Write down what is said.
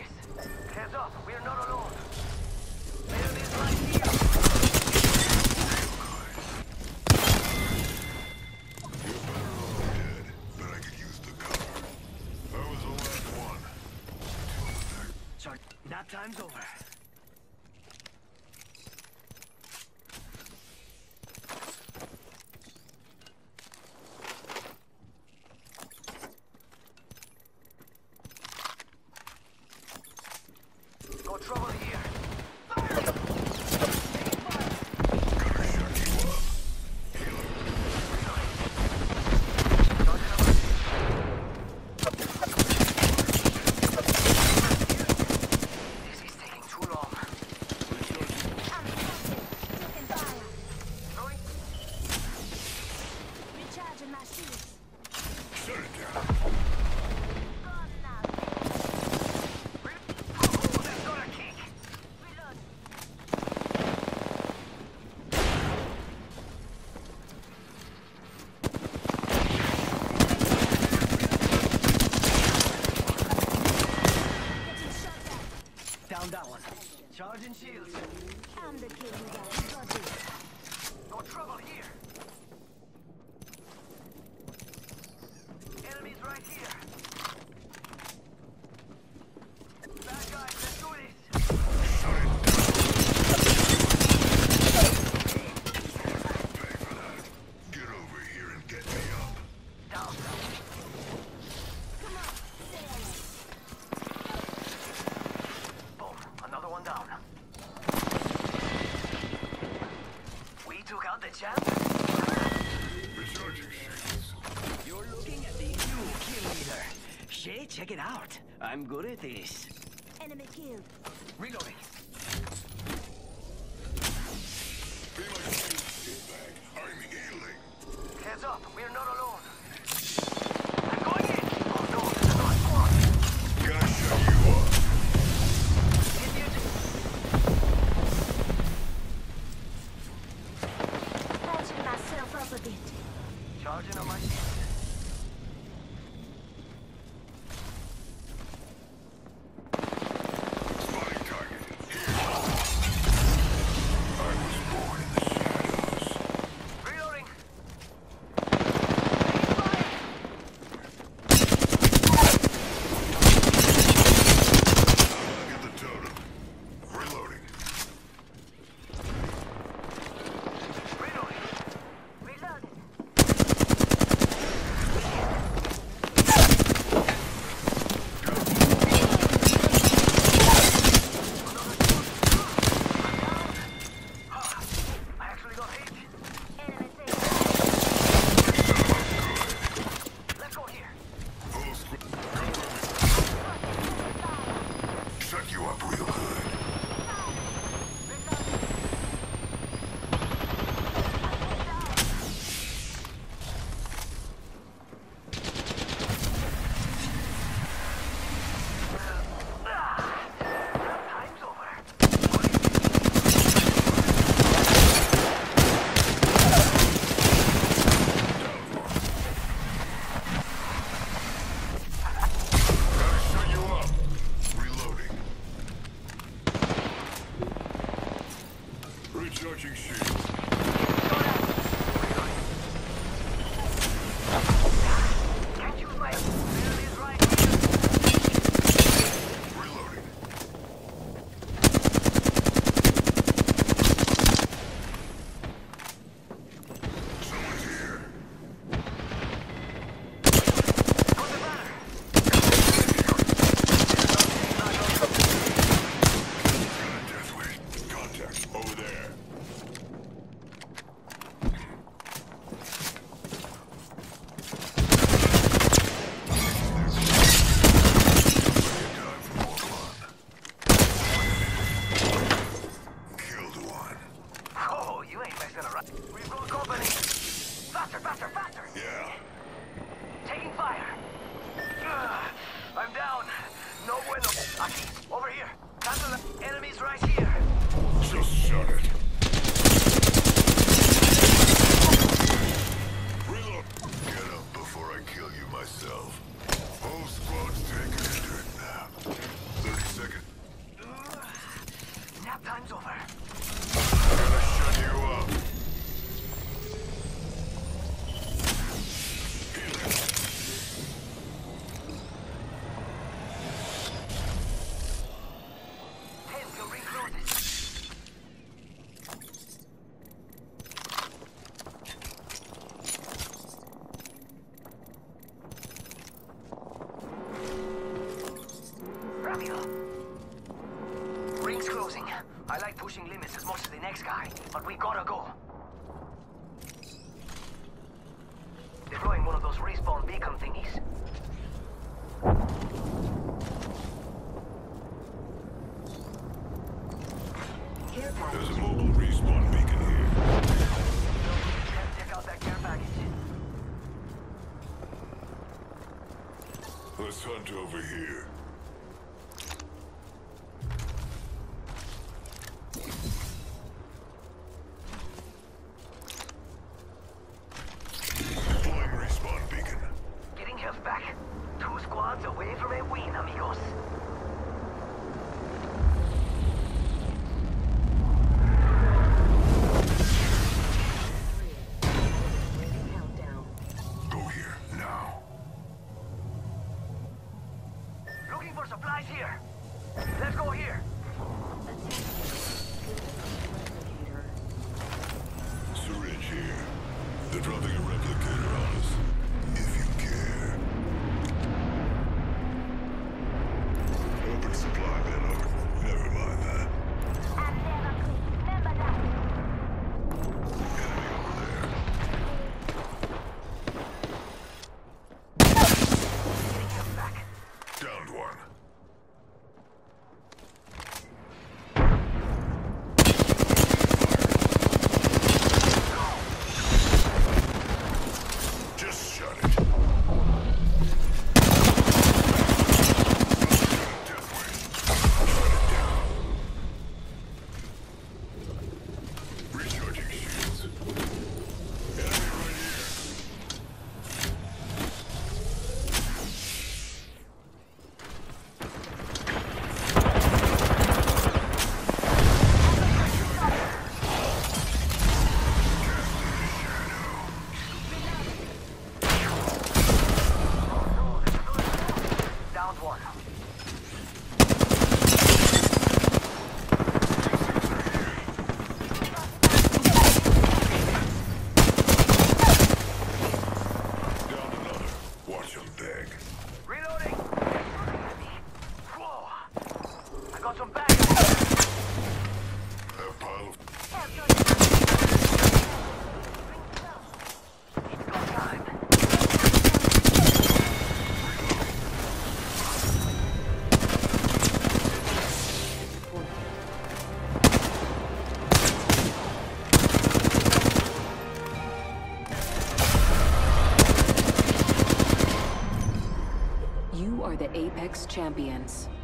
this. Hands up, we are not alone. Enemies right here. Dead, but I could use the cover. I was the last one. Sorry, that time's over. Got trouble here. This is taking too long. Throwing. Recharging my shields. Shut it down. Gone now. Oh, that's got a kick. Reload. Getting shot at. Down that one. Charging shields. I'm the kid you guys got this. Got trouble here. Enemies right here. Bad guys, let's do this. Get over here and get me up. Down. Come on, sailor. Boom. Another one down. We took out the champ. Recharging shields. You're looking at the new kill leader. Shay, check it out. I'm good at this. Enemy killed. Reloading. Be my shitbag. I'm healing. Heads up. We're not alone. I'm going in. Oh no, there's another squad. Gotta shut you up. Patching myself up a bit. Charging on my shield. Spotting target. Here. I was born in the shadows. Reloading. Look at the totem. Reloading. Reloading. Reloaded. I actually got hit. Enemy thing. Let's go here. Full squad. Shut you up real good. Time's over. Gotta shut you up. Reloading. Recharging shields. Can't use my enemies right here. Reloading. Someone's here. On the banner. Got a death wish. Contact over there. closing. I like pushing limits as much as the next guy, but we gotta go. Deploying one of those respawn beacon thingies. There's a mobile respawn beacon here. Check out that care package. Let's hunt over here. Deploying respawn beacon. Getting health back. 2 squads away from a win, amigos. Go here, now. Looking for supplies here. Let's go here. Syringe here. They're dropping a replicator on us. If you care. Open supply bin, over. Never mind that. I'm never quit. Remember that. Enemy over there. Getting health back. Downed one. Just shut it. Death wish. Shut it down. Recharging shields. Enemy right here. Downed one. Down another. Watch them beg. Reloading. Whoa. I got some back. That pile of It's go time. You are the Apex Champions.